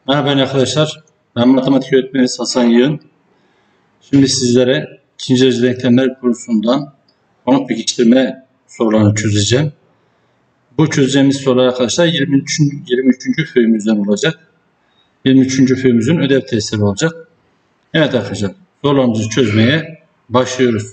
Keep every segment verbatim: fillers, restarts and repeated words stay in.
Merhaba arkadaşlar. Ben matematik öğretmeni Hasan Yığın. Şimdi sizlere ikinci derece denklemler kursundan konu pekiştirme sorularını çözeceğim. Bu çözeceğimiz sorular arkadaşlar yirmi üçüncü. yirmi üçüncü föyümüzden olacak. yirmi üçüncü föyümüzün ödev testleri olacak. Evet arkadaşlar, sorularımızı çözmeye başlıyoruz.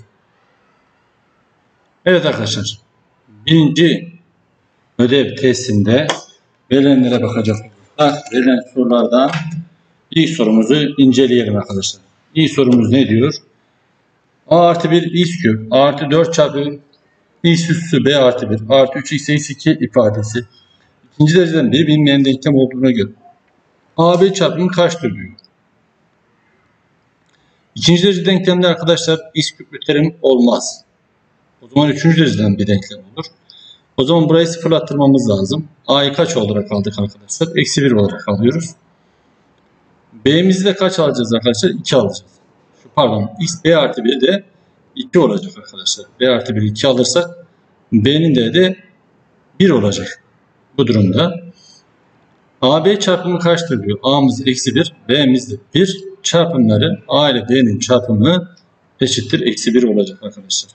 Evet arkadaşlar, birinci ödev testinde verilenlere bakacak olursak, verilen sorulardan ilk sorumuzu inceleyelim arkadaşlar. İlk sorumuz ne diyor? A artı bir x küp artı dört çarpı x üssü b artı bir artı üç x eksi iki ifadesi ikinci dereceden bir bilinmeyen denklem olduğuna göre A B çarpımı kaçtır diyor. İkinci derece denklemde arkadaşlar x küplü terim olmaz. O zaman üçüncü dereceden bir denklem olur. O zaman burayı sıfırlattırmamız lazım. A'yı kaç olarak aldık arkadaşlar? Eksi bir olarak alıyoruz. B'mizi de kaç alacağız arkadaşlar? iki alacağız. Şu pardon, x b artı bir de iki olacak arkadaşlar. B artı bir iki alırsak B'nin de de bir olacak. Bu durumda A B çarpımı kaçtır diyor. A'mız eksi bir, B'miz de bir. Çarpımları A ile B'nin çarpımı eşittir eksi bir olacak arkadaşlar.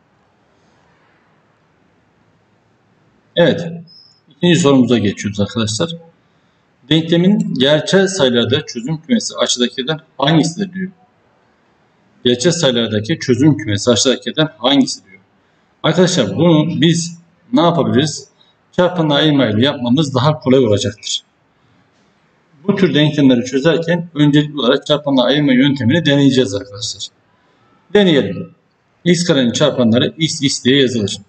Evet. İkinci sorumuza geçiyoruz arkadaşlar. Denklemin gerçel sayılarda çözüm kümesi aşağıdakilerden hangisidir diyor. Gerçel sayılardaki çözüm kümesi aşağıdakilerden hangisi diyor. Arkadaşlar bunu biz ne yapabiliriz? Çarpanla ayırmayla yapmamız daha kolay olacaktır. Bu tür denklemleri çözerken öncelikli olarak çarpanla ayırma yöntemini deneyeceğiz arkadaşlar. Deneyelim. X karenin çarpanları x x diye yazılır.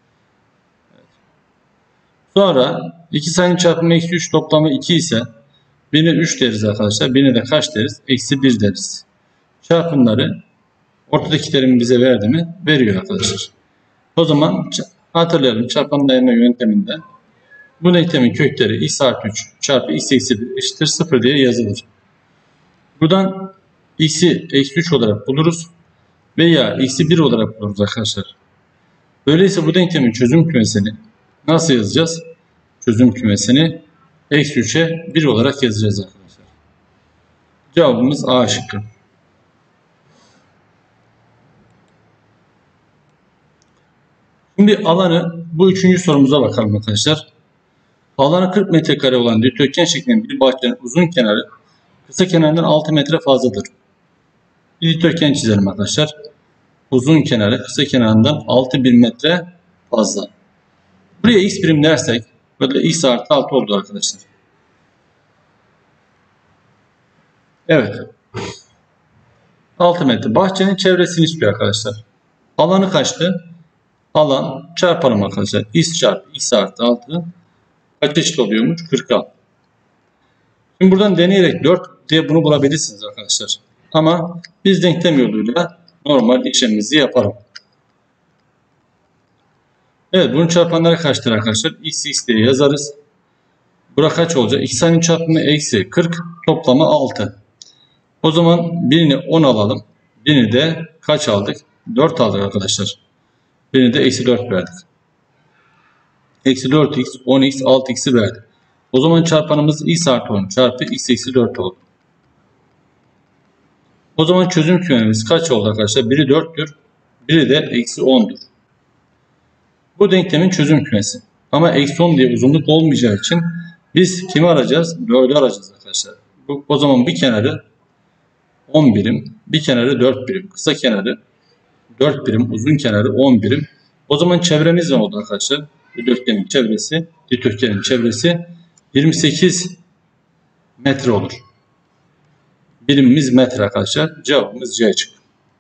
Sonra iki sayının çarpımı eksi üç toplamı iki ise birine üç deriz arkadaşlar. Birine de kaç deriz? Eksi bir deriz. Çarpımları ortadaki terimi bize verdi mi? Veriyor arkadaşlar. O zaman hatırlayalım, çarpanla ayırma yönteminden bu denklemin kökleri x artı üç çarpı x eksi bir eşittir sıfır diye yazılır. Buradan x'i eksi üç olarak buluruz veya eksi bir olarak buluruz arkadaşlar. Öyleyse bu denklemin çözüm kümesini nasıl yazacağız? Çözüm kümesini eksi üçe bir olarak yazacağız arkadaşlar. Cevabımız A şıkkı. Şimdi alanı, bu üçüncü sorumuza bakalım arkadaşlar. Alanı kırk metrekare olan dikdörtgen şeklinde bir bahçenin uzun kenarı kısa kenarından altı metre fazladır. Bir dikdörtgen çizelim arkadaşlar. Uzun kenarı kısa kenarından altı bir metre fazla. Buraya x birim dersek böyle x artı altı oldu arkadaşlar. Evet. altı metre. Bahçenin çevresini istiyor arkadaşlar. Alanı kaçtı? Alan çarpalım arkadaşlar. X çarpı x artı altı kaç eşit oluyormuş? kırka. Şimdi buradan deneyerek dört diye bunu bulabilirsiniz arkadaşlar. Ama biz denklem yoluyla normal işlemimizi yapalım. Evet, bunun çarpanları kaçtır arkadaşlar? X x diye yazarız. Bura kaç olacak? İki sayının çarpımı eksi kırk, toplamı altı. O zaman birini on alalım. Birini de kaç aldık? dört aldık arkadaşlar. Birini de eksi dört verdik. Eksi dört x, on x, altı x'i verdi. O zaman çarpanımız x artı on çarpı x eksi dört oldu. O zaman çözüm kümemiz kaç oldu arkadaşlar? Biri dörttür. Biri de eksi on'dur. Bu denklemin çözüm kümesi. Ama eksi on diye uzunluk olmayacağı için biz kimi arayacağız? dördü arayacağız arkadaşlar. Bu, o zaman bir kenarı on birim, bir kenarı dört birim. Kısa kenarı dört birim, uzun kenarı on birim. O zaman çevremiz ne oldu arkadaşlar? Dikdörtgenin çevresi, dikdörtgenin çevresi yirmi sekiz metre olur. Birimimiz metre arkadaşlar. Cevabımız C çıktı.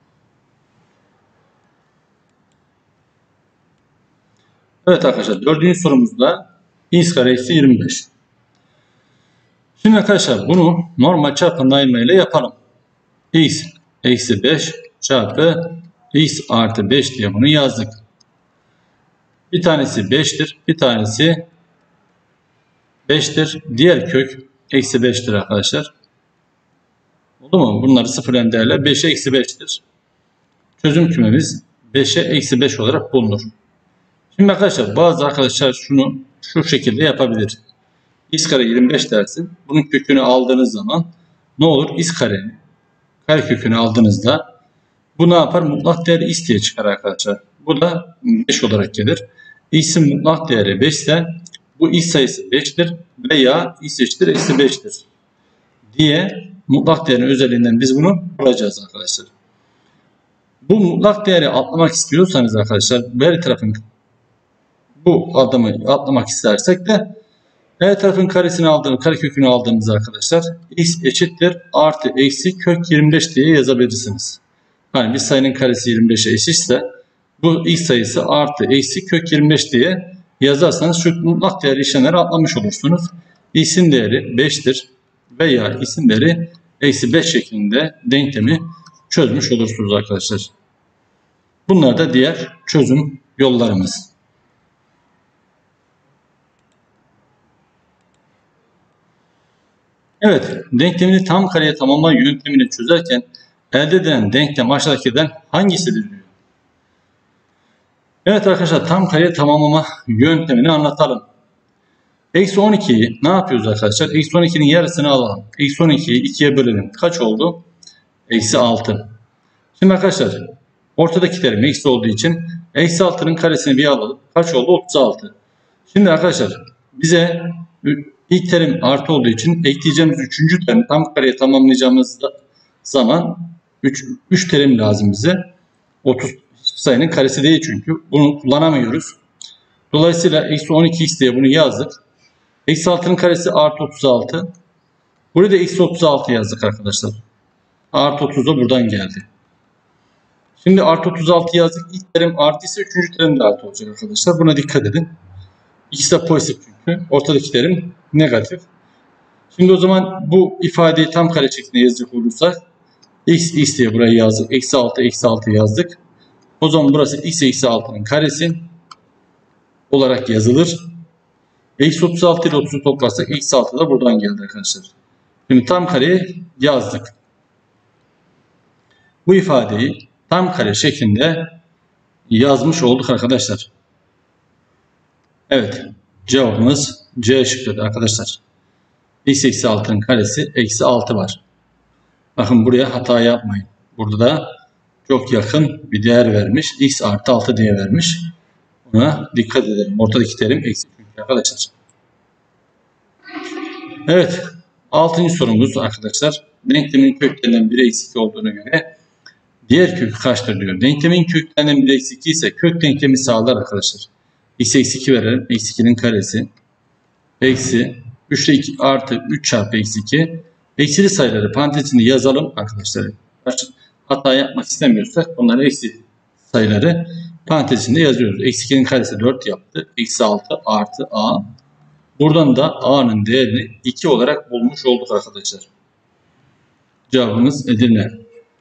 Evet arkadaşlar, dördüncü sorumuzda x kare eksi yirmi beş. Şimdi arkadaşlar bunu normal çarpanla ayırma ile yapalım. X eksi beş çarpı x artı beş diye bunu yazdık. Bir tanesi beş'tir. Bir tanesi beş'tir. Diğer kök eksi beş'tir arkadaşlar. Oldu mu? Bunları sıfırlayan değerler beş'e eksi beş'tir. Çözüm kümemiz beş'e eksi beş olarak bulunur. Şimdi arkadaşlar bazı arkadaşlar şunu şu şekilde yapabilir. x kare yirmi beş dersin. Bunun kökünü aldığınız zaman ne olur? X karenin kare kökünü aldığınızda bu ne yapar? Mutlak değeri x diye çıkar arkadaşlar. Bu da beş olarak gelir. X'in mutlak değeri beş ise bu x sayısı beştir veya x eşittir eksi beştir diye mutlak değerin özelliğinden biz bunu bulacağız arkadaşlar. Bu mutlak değeri atlamak istiyorsanız arkadaşlar her tarafın bu adımı atlamak istersek de her tarafın karesini aldığımız, kare kökünü aldığımız arkadaşlar x eşittir artı eksi kök yirmi beş diye yazabilirsiniz. Hani bir sayının karesi yirmi beşe eşitse bu x sayısı artı eksi kök yirmi beş diye yazarsanız şu mutlak değer işlemleri atlamış olursunuz. X'in değeri beştir veya x'in değeri eksi beş şeklinde denklemi çözmüş olursunuz arkadaşlar. Bunlar da diğer çözüm yollarımız. Evet, denklemini tam kareye tamamlama yöntemini çözerken elde edilen denklem aşağıdakilerden hangisidir diyor. Evet arkadaşlar, tam kareye tamamlama yöntemini anlatalım. Eksi on ikiyi ne yapıyoruz arkadaşlar? Eksi on ikinin yarısını alalım. Eksi on ikiyi ikiye bölelim. Kaç oldu? Eksi altı. Şimdi arkadaşlar ortadaki terim eksi olduğu için eksi altının karesini bir alalım. Kaç oldu? otuz altı. Şimdi arkadaşlar bize ilk terim artı olduğu için ekleyeceğimiz üçüncü terim tam kareye tamamlayacağımız zaman üç terim lazım bize. otuz sayının karesi değil çünkü. Bunu kullanamıyoruz. Dolayısıyla eksi on iki x diye bunu yazdık. Eksi altının karesi artı otuz altı. Burada eksi otuz altı yazdık arkadaşlar. Artı otuz da buradan geldi. Şimdi artı otuz altı yazdık. İlk terim artı ise üçüncü terim de artı olacak arkadaşlar. Buna dikkat edin. İkisi de pozitif çünkü. Ortadaki terim negatif. Şimdi o zaman bu ifadeyi tam kare şeklinde yazacak olursak x, x diye burayı yazdık. Eksi altı, eksi altı yazdık. O zaman burası x eksi altının karesi olarak yazılır. Eksi otuz altı ile otuzu toplarsak eksi altı da buradan geldi arkadaşlar. Şimdi tam kareyi yazdık. Bu ifadeyi tam kare şeklinde yazmış olduk arkadaşlar. Evet, cevabımız C şıkkıdır arkadaşlar. X eksi altının karesi eksi altı var. Bakın buraya hata yapmayın. Burada da çok yakın bir değer vermiş. X artı altı diye vermiş. Buna dikkat edelim. Ortadaki terim eksi çünkü arkadaşlar. Evet, altıncı sorumuz arkadaşlar. Denklemin köklerinden biri eksi iki olduğuna göre diğer kökü kaçtır diyor. Denklemin köklerinden biri eksi iki ise kök denklemi sağlar arkadaşlar. X eksi iki verelim. Eksi ikinin karesi. Eksi üç ile iki artı üç çarpı eksi iki. Eksili sayıları parantezinde yazalım arkadaşlar. Hata yapmak istemiyorsak onları eksi sayıları parantezinde yazıyoruz. Eksi ikinin karesi dört yaptı. Eksi altı artı a. Buradan da a'nın değerini iki olarak bulmuş olduk arkadaşlar. Cevabımız Edirne.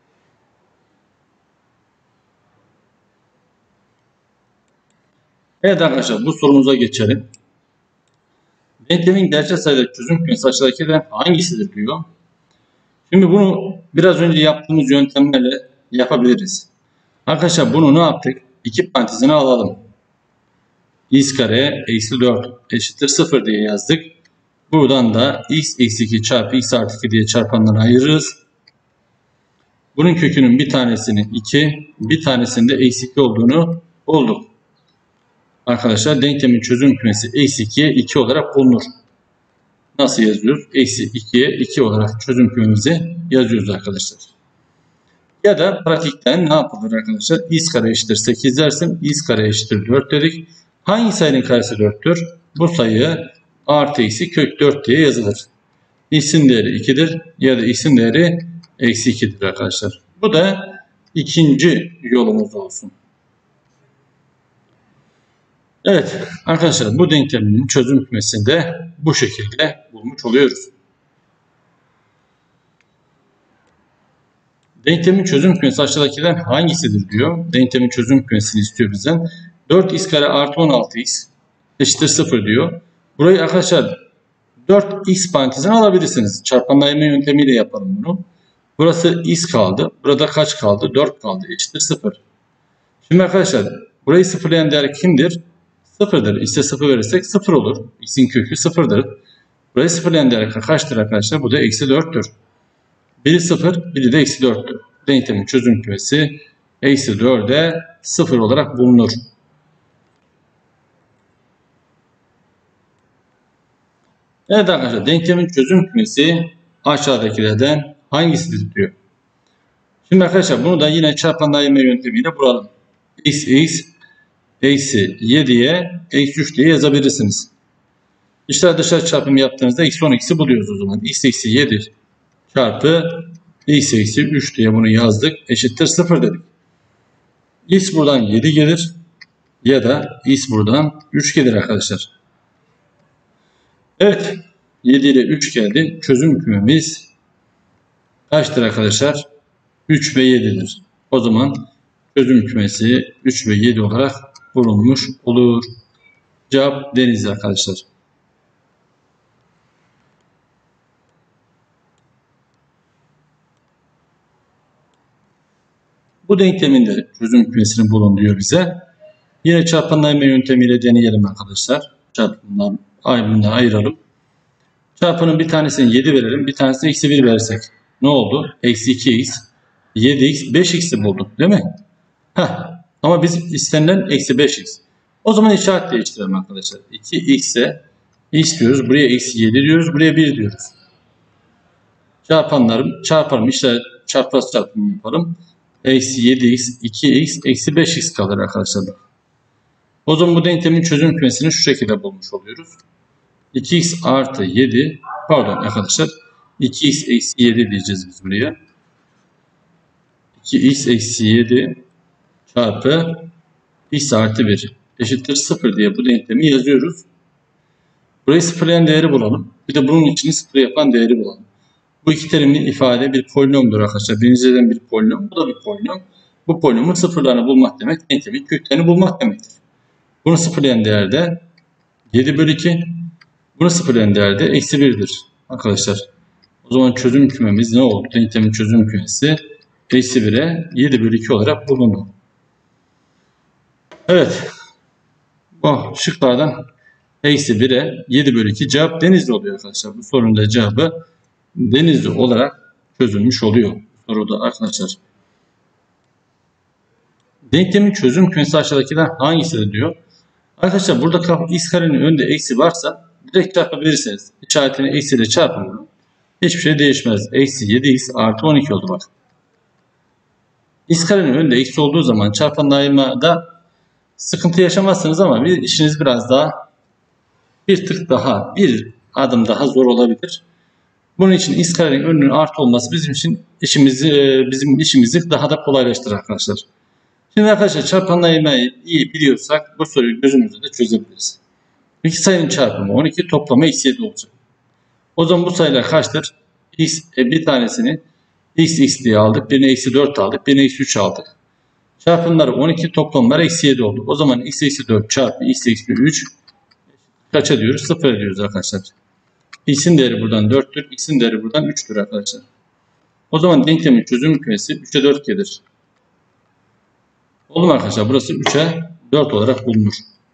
Evet arkadaşlar, bu sorumuza geçelim. Denklemin gerçel sayıları çözüm kümesi aşağıdakilerden hangisidir diyor. Şimdi bunu biraz önce yaptığımız yöntemlerle yapabiliriz. Arkadaşlar bunu ne yaptık? İki parantezine alalım. X kare eksi dört eşittir sıfır diye yazdık. Buradan da x eksi iki çarpı x artı iki diye çarpanları ayırırız. Bunun kökünün bir tanesinin iki, bir tanesinin de eksi iki olduğunu bulduk. Arkadaşlar denklemin çözüm kümesi eksi ikiye iki olarak bulunur. Nasıl yazıyoruz? Eksi ikiye iki olarak çözüm kümemizi yazıyoruz arkadaşlar. Ya da pratikten ne yapılır arkadaşlar? X kare eşittir sekiz dersin. X kare eşittir dört dedik. Hangi sayının karesi dörttür? Bu sayı artı eksi kök dört diye yazılır. X'in değeri ikidir ya da x'in değeri eksi ikidir arkadaşlar. Bu da ikinci yolumuz olsun. Evet arkadaşlar, bu denklemin çözüm kümesini de bu şekilde bulmuş oluyoruz. Denklemin çözüm kümesi aşağıdakilerden hangisidir diyor. Denklemin çözüm kümesini istiyor bizden. dört x kare artı on altı x eşittir sıfır diyor. Burayı arkadaşlar dört x parantezine alabilirsiniz. Çarpanlayma yöntemiyle yapalım bunu. Burası x kaldı. Burada kaç kaldı? dört kaldı. Eşittir sıfır. Şimdi arkadaşlar burayı sıfırlayan değer kimdir? sıfırdır. X'e sıfır verirsek sıfır olur. X'in kökü sıfırdır. Burayı sıfırlayan değer kaçtır arkadaşlar? Bu da eksi dörttür. Biri sıfır, biri de eksi dörttür. Denklemin çözüm kümesi eksi dörde sıfır olarak bulunur. Evet arkadaşlar, denklemin çözüm kümesi aşağıdakilerden hangisidir diyor. Şimdi arkadaşlar bunu da yine çarpanlar ayırma yöntemiyle bulalım. X x eksi yediye eksi üç diye yazabilirsiniz. İşler dışarı çarpımı yaptığınızda eksi on x'i buluyoruz o zaman. X eksi yedi çarpı x eksi üç diye bunu yazdık. Eşittir sıfır dedik. X buradan yedi gelir ya da x buradan üç gelir arkadaşlar. Evet, yedi ile üç geldi. Çözüm kümemiz kaçtır arkadaşlar? üç ve yedidir. O zaman çözüm kümesi üç ve yedi olarak bulunmuş olur. Cevap Denizli arkadaşlar. Bu denklemin de çözüm kümesini bulun diyor bize. Yine çarpanlayma yöntemiyle deneyelim arkadaşlar. Çarpandan ayrımından ayıralım. Çarpanın bir tanesini yedi verelim. Bir tanesini eksi bir verirsek ne oldu? Eksi iki x, yedi x, beş x'i bulduk değil mi? Heh. Ama biz istenilen eksi beş x. O zaman işaret değiştirelim arkadaşlar. iki x'e x diyoruz. Buraya eksi yedi diyoruz. Buraya bir diyoruz. Çarpanlarım, çarparım. İşte çarpaz çarpımı yapalım. Eksi yedi x, iki x, eksi beş x kalır arkadaşlar. O zaman bu denklemin çözüm kümesini şu şekilde bulmuş oluyoruz. iki x artı yedi, pardon arkadaşlar, iki x eksi yedi diyeceğiz biz buraya. iki x eksi yedi çarpı x artı bir eşittir sıfır diye bu denklemi yazıyoruz. Burayı sıfırlayan değeri bulalım. Bir de bunun içini sıfır yapan değeri bulalım. Bu iki terimli ifade bir polinomdur arkadaşlar. Birinciden bir polinom, bu da bir polinom. Bu polinomun sıfırlarını bulmak demek, denklemin köklerini bulmak demektir. Bunu sıfırlayan değerde yedi bölü iki, bunu sıfırlayan değerde eksi birdir arkadaşlar. O zaman çözüm kümemiz ne oldu? Denklemin çözüm kümesi eksi bire yedi bölü iki olarak bulundu. Evet. Bu şıklardan eksi bire yedi bölü iki cevap Denizli oluyor arkadaşlar. Bu sorunun da cevabı Denizli olarak çözülmüş oluyor soruda arkadaşlar. Denklemin çözüm kümesi aşağıdakiler hangisidir diyor. Arkadaşlar burada x karenin önünde eksi varsa direkt çarpabilirsiniz. İşaretini eksi ile çarpın bunu. Hiçbir şey değişmez. Eksi yedi x artı on iki oldu bak. X karenin önünde eksi olduğu zaman çarpan daimada sıkıntı yaşamazsınız ama bir işiniz biraz daha bir tık daha bir adım daha zor olabilir. Bunun için x karenin önünün artı olması bizim için işimizi bizim işimizi daha da kolaylaştırır arkadaşlar. Şimdi arkadaşlar çarpanlamayı iyi biliyorsak bu soruyu gözümüzde de çözebiliriz. İki sayının çarpımı on iki, toplamı eksi yedi olacak. O zaman bu sayılar kaçtır? X, e, bir tanesini x x diye aldık. Birini eksi dört aldık. Birini eksi üç aldık. Çarpımları on iki, toplamları eksi yedi oldu. O zaman x eksi dört çarpı x eksi üç kaça diyoruz? sıfır ediyoruz arkadaşlar. X'in değeri buradan dörttür. X'in değeri buradan üçtür arkadaşlar. O zaman denklemin çözüm kümesi üçe dört gelir. Oldu mu arkadaşlar? Burası üçe dört olarak bulunur.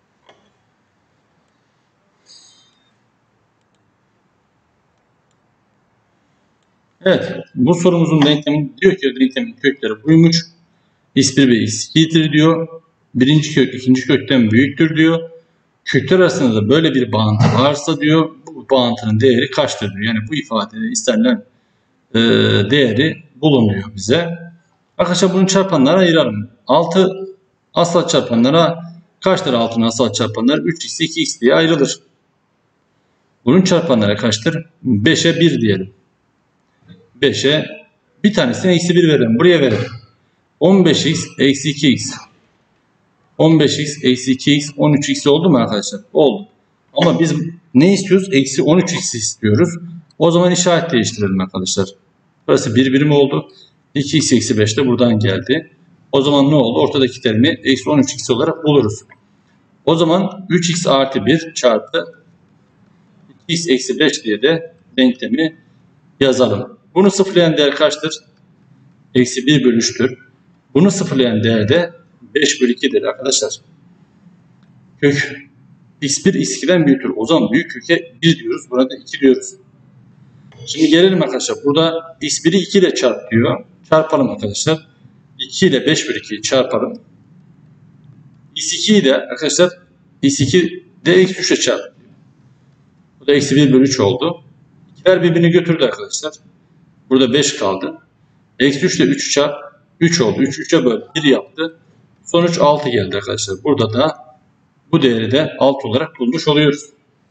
Evet. Bu sorumuzun denklemi diyor ki denklemin kökleri buymuş. x bir ve x iki'dir diyor. Birinci kök ikinci kökten büyüktür diyor. Kökler arasında da böyle bir bağıntı varsa diyor bu bağıntının değeri kaçtır diyor. Yani bu ifadede istenilen e, değeri bulunuyor bize. Arkadaşlar bunu çarpanlara ayıralım. altı asal çarpanlara kaçtır altının asal çarpanları? üç x iki x diye ayrılır. Bunun çarpanlara kaçtır? beşe bir diyelim. beşe bir tanesini eksi bir verelim. Buraya verelim. on beş x eksi iki x. on beş x eksi iki x on üç x oldu mu arkadaşlar? Oldu. Ama biz ne istiyoruz? Eksi on üç x istiyoruz. O zaman işaret değiştirelim arkadaşlar. Burası bir birim oldu. iki x eksi beş de buradan geldi. O zaman ne oldu? Ortadaki terimi eksi on üç x olarak buluruz. O zaman üç x artı bir çarpı iki x eksi beş diye de denklemi yazalım. Bunu sıfırlayan değer kaçtır? Eksi bir bölü üç'tür. Bunu sıfırlayan değer de beş bölü iki'dir arkadaşlar. Kök x bir x iki'den büyüktür. O zaman büyük köke bir diyoruz. Burada iki diyoruz. Şimdi gelelim arkadaşlar. Burada x bir'i iki ile çarp diyor. Çarpalım arkadaşlar. iki ile beş bölü iki'yi çarpalım. x iki'yi de arkadaşlar x iki de eksi üç ile çarp diyor. Bu da eksi bir bölü üç oldu. İkiler birbirini götürdü arkadaşlar. Burada beş kaldı. Eksi üç ile üç'ü çarp üç oldu. üç üç'e böl bir yaptı. Sonuç altı geldi arkadaşlar. Burada da bu değeri de altı olarak bulmuş oluyoruz.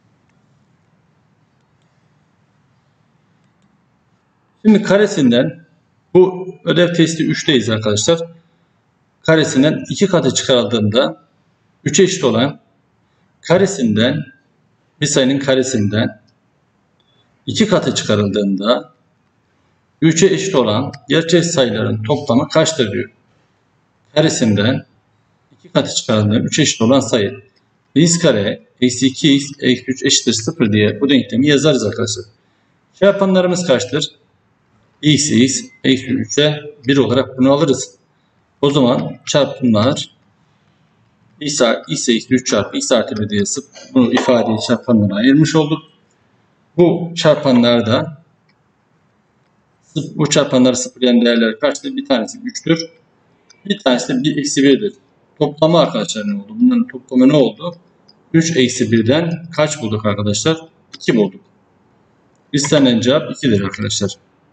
Şimdi karesinden bu ödev testi üç'teyiz arkadaşlar. Karesinden iki katı çıkarıldığında üç'e eşit olan karesinden bir sayının karesinden iki katı çıkarıldığında üç'e eşit olan gerçek sayıların toplamı kaçtır diyor. Karesinden iki katı çıkarıldığında üç'e eşit olan sayı. X kare eksi iki x eksi üç eşittir sıfır diye bu denklemi yazarız arkadaşlar. Çarpanlarımız kaçtır? X x eksi üç'e bir olarak bunu alırız. O zaman çarpımlar x eksi üç çarpı x artı bir diye yazıp bunu ifadeyi çarpanlara ayırmış olduk. Bu çarpanlarda bu çarpanları sıfırlayan değerler kaçtır? Bir tanesi üç'tür. Bir tanesi de bir eksi bir'dir. Toplamı arkadaşlar ne oldu? Bunların toplamı ne oldu? üç eksi bir'den kaç bulduk arkadaşlar? iki bulduk. İstenen cevap iki'dir arkadaşlar.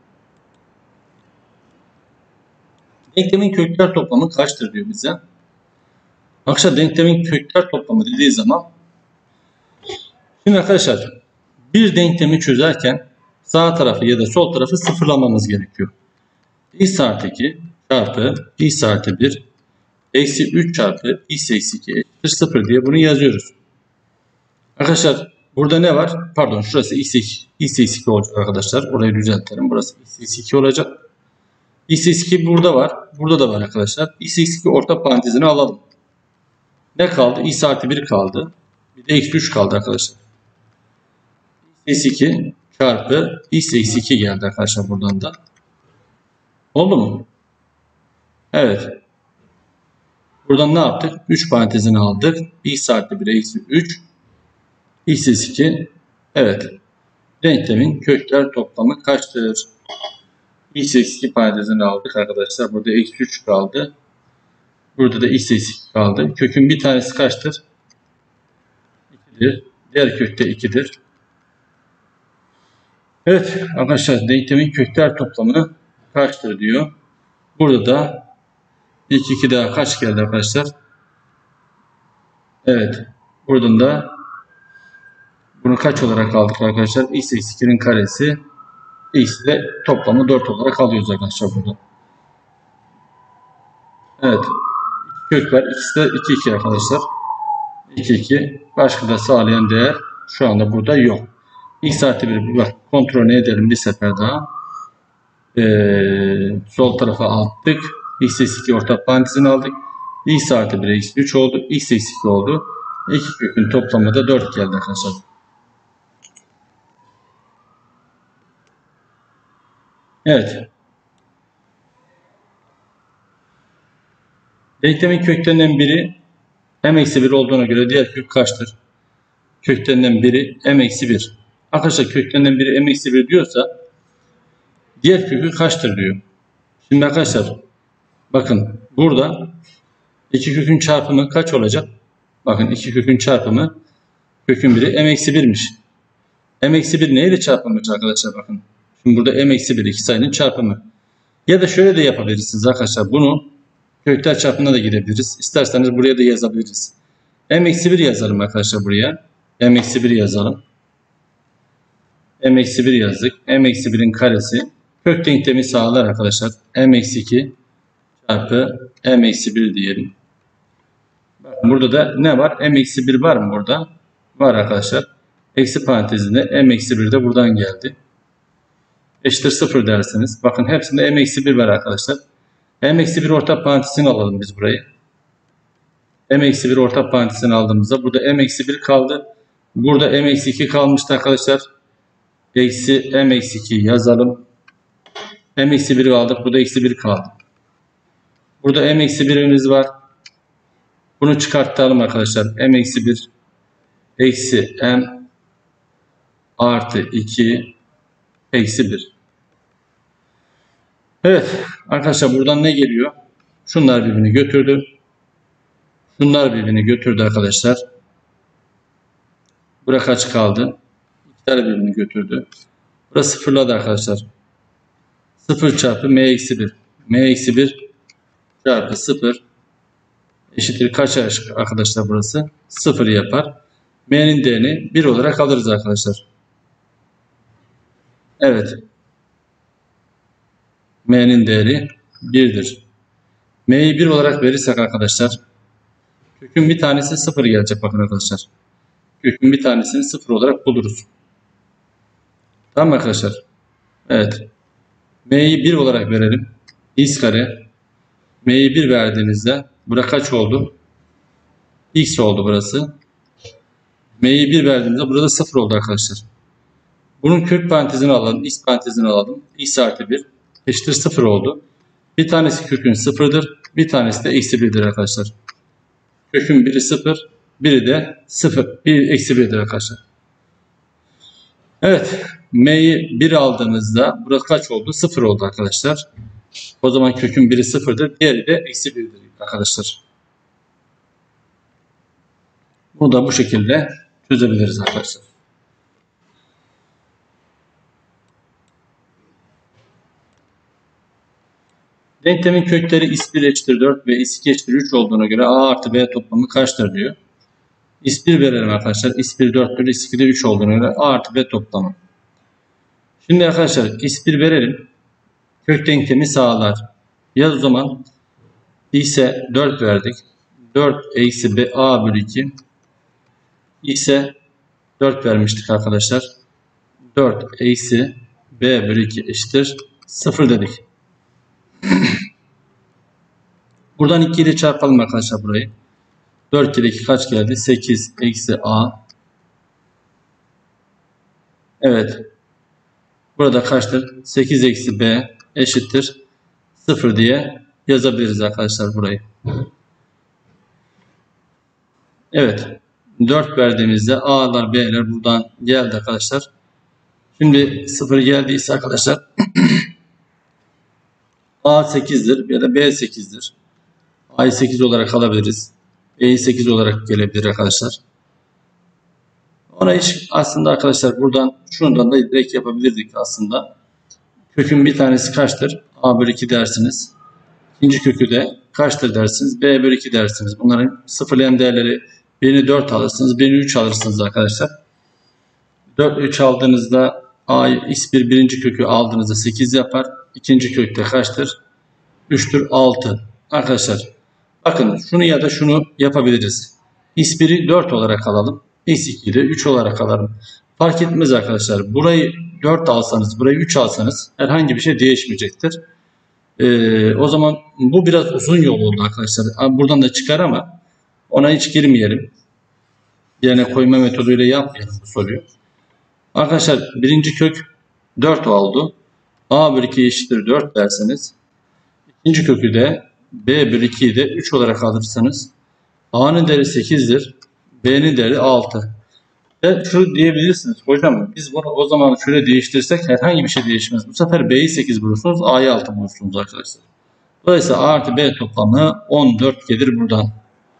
Denklemin kökler toplamı kaçtır diyor bize. Arkadaşlar denklemin kökler toplamı dediği zaman şimdi arkadaşlar bir denklemi çözerken sağ tarafı ya da sol tarafı sıfırlamamız gerekiyor. X artı iki çarpı x artı bir eksi üç çarpı x eksi iki eşittir sıfır diye bunu yazıyoruz. Arkadaşlar burada ne var? Pardon şurası x eksi iki olacak arkadaşlar. Orayı düzeltelim. Burası x eksi iki olacak. x eksi iki burada var. Burada da var arkadaşlar. x eksi iki orta parantezini alalım. Ne kaldı? X artı bir kaldı. Bir de eksi üç kaldı arkadaşlar. x eksi iki çarpı x eksi iki geldi arkadaşlar buradan da. Oldu mu? Evet. Buradan ne yaptık? üç parantezini aldık. X artı bir eksi üç. X eksi iki. Evet. Denklemin kökler toplamı kaçtır? X eksi iki parantezini aldık arkadaşlar. Burada eksi üç kaldı. Burada da x eksi iki kaldı. Kökün bir tanesi kaçtır? iki'dir. Diğer kökte iki'dir. Evet arkadaşlar denklemin kökler toplamı kaçtır diyor. Burada da ilk iki daha kaç geldi arkadaşlar? Evet. Buradan da bunu kaç olarak aldık arkadaşlar? X eksi iki'nin karesi. X de toplamı dört olarak alıyoruz arkadaşlar burada. Evet. Kök var. İkisi de iki iki arkadaşlar. iki iki. Başka da sağlayan değer şu anda burada yok. X artı bir bak kontrol edelim bir sefer daha. Ee, sol tarafa attık. X eksi iki ortak parantezini aldık. X artı bir eksi üç oldu. X eksi iki oldu. İki kökün toplamı da dört geldi arkadaşlar. Evet. Denklemin köklerinden biri m eksi bir olduğuna göre diğer kök kaçtır? Köklerinden biri m eksi bir. Arkadaşlar köklerinden biri m eksi bir diyorsa diğer kökü kaçtır diyor. Şimdi arkadaşlar bakın burada iki kökün çarpımı kaç olacak? Bakın iki kökün çarpımı kökün biri m eksi bir'miş. m eksi bir neyle çarpılmış arkadaşlar bakın. Şimdi burada m eksi bir iki sayının çarpımı. Ya da şöyle de yapabilirsiniz arkadaşlar. Bunu kökler çarpımına da girebiliriz. İsterseniz buraya da yazabiliriz. m eksi bir yazalım arkadaşlar buraya. m eksi bir yazalım. m eksi bir yazdık. m eksi bir'in karesi. Kök denklemi sağlar arkadaşlar. m eksi iki çarpı m eksi bir diyelim. Bakın burada da ne var? m eksi bir var mı burada? Var arkadaşlar. Eksi parantezinde m eksi bir de buradan geldi. Eşittir sıfır derseniz. Bakın hepsinde m eksi bir var arkadaşlar. m eksi bir ortak parantezini alalım biz burayı. m eksi bir ortak parantezini aldığımızda burada m eksi bir kaldı. Burada m eksi iki kalmıştı arkadaşlar. Eksi m eksi iki yazalım. M eksi bir'i aldık. Burada eksi bir kaldı. Burada m eksi bir'imiz var. Bunu çıkartalım arkadaşlar. M eksi bir eksi m artı iki eksi bir. Evet arkadaşlar, buradan ne geliyor? Şunlar birbirini götürdü. Şunlar birbirini götürdü arkadaşlar. Buraya kaç kaldı? İkiler birbirini götürdü. Burası sıfırladı arkadaşlar. sıfır çarpı m eksi bir. M eksi bir çarpı sıfır eşittir kaç arkadaşlar burası? sıfır yapar. M'nin değerini bir olarak alırız arkadaşlar. Evet. M'nin değeri bir'dir. M'yi bir olarak verirsek arkadaşlar, kökün bir tanesi sıfır gelecek bakın arkadaşlar. Kökün bir tanesini sıfır olarak buluruz. Tamam mı arkadaşlar? Evet. M'yi bir olarak verelim. X kare. M'yi bir verdiğimizde burası kaç oldu? X oldu burası. M'yi bir verdiğimizde burada sıfır oldu arkadaşlar. Bunun kök parantezini alalım. X parantezini alalım. X artı bir eşittir sıfır oldu. Bir tanesi kökün sıfırdır. Bir tanesi de eksi bir'dir arkadaşlar. Kökün biri sıfır. Biri de sıfır. bir eksi bir'dir arkadaşlar. Evet. M'yi bir aldığımızda burası kaç oldu? sıfır oldu arkadaşlar. O zaman kökün biri sıfır'dır. Diğeri de eksi bir'dir arkadaşlar. Bunu da bu şekilde çözebiliriz arkadaşlar. Denklemin kökleri x bir eşittir dört ve x iki eşittir üç olduğuna göre a artı b toplamı kaçtır diyor. x bir verelim arkadaşlar. x bir dört'tür. x iki de üç olduğuna göre a artı b toplamı. Şimdi arkadaşlar x bir verelim. Kök denklemi sağlar. Yaz o zaman. X'e dört verdik. dört eksi b a bölü iki. X'e dört vermiştik arkadaşlar. dört eksi b bölü iki eşittir sıfır dedik. Buradan iki ile çarpalım arkadaşlar burayı. dört kere iki kaç geldi? sekiz eksi a. Evet. Burada kaçtır? sekiz eksi b eşittir sıfır diye yazabiliriz arkadaşlar burayı. Evet. dört verdiğimizde a'lar b'ler buradan geldi arkadaşlar. Şimdi sıfır geldiyse arkadaşlar a sekiz'dir ya da b sekiz'dir. a'yı sekiz olarak alabiliriz. B'yi sekiz olarak gelebilir arkadaşlar. Ona hiç aslında arkadaşlar buradan şundan da direkt yapabilirdik aslında. Kökün bir tanesi kaçtır? A bölü iki dersiniz. İkinci kökü de kaçtır dersiniz? B bölü iki dersiniz. Bunların sıfırlayan değerleri birini dört alırsınız. Birini üç alırsınız arkadaşlar. dört üç aldığınızda A x bir birinci kökü aldığınızda sekiz yapar. İkinci kökte kaçtır? üç'tür altı. Arkadaşlar bakın şunu ya da şunu yapabiliriz. x bir'i dört olarak alalım. x iki'yi de üç olarak alalım. Fark etmez arkadaşlar. Burayı dört alsanız, burayı üç alsanız herhangi bir şey değişmeyecektir. Ee, o zaman bu biraz uzun yol oldu arkadaşlar. Buradan da çıkar ama ona hiç girmeyelim. Yerine koyma metoduyla yapmayalım bu soruyu. Arkadaşlar birinci kök dört oldu. A bölü iki eşittir dört derseniz, ikinci kökü de B bölü iki'yi de üç olarak alırsanız A'nın değeri sekiz'dir. B'nin değeri altı. Ve şu diyebilirsiniz. Hocam biz bunu o zaman şöyle değiştirsek herhangi bir şey değişmez. Bu sefer B'yi sekiz bulursunuz. A'yı altı bulursunuz arkadaşlar. Dolayısıyla A artı B toplamı on dört gelir buradan.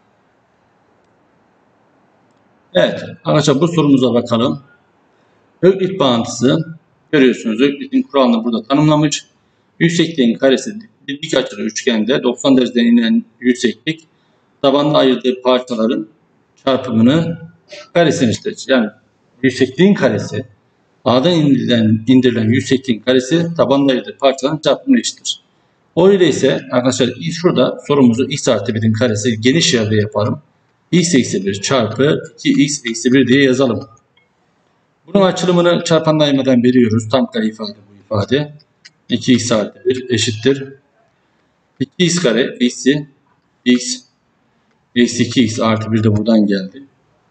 Evet. Arkadaşlar bu sorumuza bakalım. Öklit bağıntısı. Görüyorsunuz Öklit'in kuralını burada tanımlamış. Yüksekliğin karesi bir dik açılı üçgende doksan dereceden inen yükseklik tabanla ayırdığı parçaların çarpımını karesini işte. Yani yüksekliğin karesi A'dan indirilen, indirilen yüksekliğin karesi tabanla ayırdığı parçaların çarpımını eşittir. O öyleyse arkadaşlar şurada sorumuzu x artı bir'in karesi geniş yerde yapalım. X eksi bir çarpı iki x eksi bir diye yazalım. Bunun açılımını çarpanla ayırmadan veriyoruz. Tam kare ifade bu ifade. iki x artı bir eşittir. iki x kare eksi x eksi iki x artı bir de buradan geldi.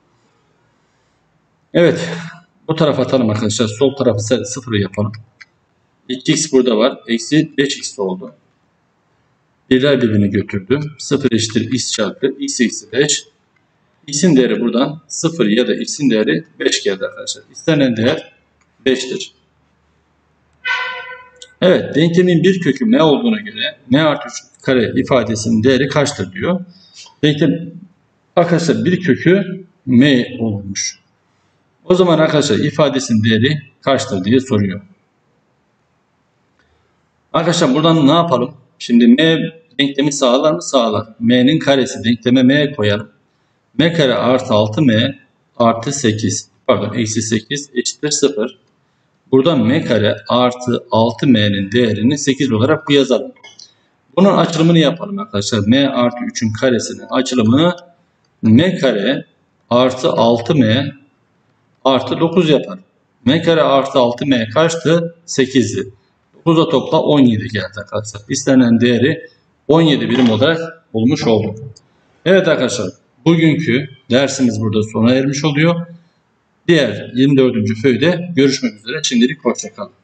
Evet. Bu tarafa atalım arkadaşlar. Sol tarafı sıfır yapalım. iki x burada var. Eksi beş x oldu. Birler birbirini götürdü. sıfır eşittir x çarpı x eksi beş. X'in değeri buradan sıfır ya da X'in değeri beş geldi arkadaşlar. İstenen değer beştir. Evet, denklemin bir kökü m olduğuna göre m artı üç kare ifadesinin değeri kaçtır diyor. Denklem arkadaşlar bir kökü m olmuş. O zaman arkadaşlar ifadesinin değeri kaçtır diye soruyor. Arkadaşlar buradan ne yapalım? Şimdi m denklemi sağlar mı? Sağlar. M'nin karesi denkleme m koyalım. M kare artı altı m artı sekiz. Pardon eksi sekiz eşittir sıfır. Buradan m kare artı altı m'nin değerini sekiz olarak bu yazalım. Bunun açılımını yapalım arkadaşlar. M artı üçün karesinin açılımı m kare artı altı m artı dokuz yapar. M kare artı altı m kaçtı? sekizdi. dokuzla topla on yedi geldi arkadaşlar. İstenen değeri on yedi birim olarak bulmuş olduk. Evet arkadaşlar, bugünkü dersimiz burada sona ermiş oluyor. Diğer yirmi dördüncü föyde görüşmek üzere. Şimdilik hoşça kalın.